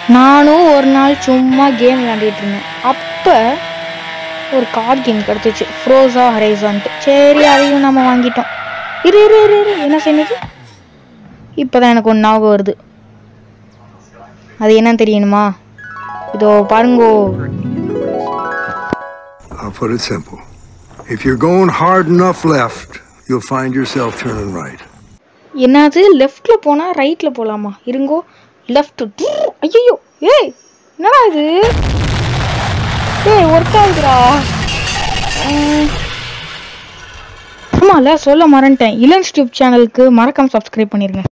நானும் ஒரு நாள் சும்மா கேம் விளையாடிட்டு இருந்தேன். அப்போ ஒரு கார்டு கேம் கிடச்சிச்சு, ஃப்ரோஸா ஹரைசான்ட்டு. சரி, அதையும் நம்ம வாங்கிட்டோம். இரு இரு இரு இரு என்ன செஞ்சது? இப்போதான் எனக்கு ஒன்று ஞாபகம் வருது. அது என்னன்னு தெரியணுமா? இதோ பாருங்கோ. I'll put it simple. If you're going hard enough left, you'll find yourself turning right. என்னது லெஃப்ட்ல போனா ரைட்ல போலாமா? இருங்கோ. லெஃப்ட். ஐயோ, ஏய் என்னடா இது? ஏய் ஒர்க் ஆகுதுடா. ஆமால சொல்ல மறந்துட்டேன். இளன்ஸ் டியூப் சேனலுக்கு மறக்காம சப்ஸ்கிரைப் பண்ணிருங்க.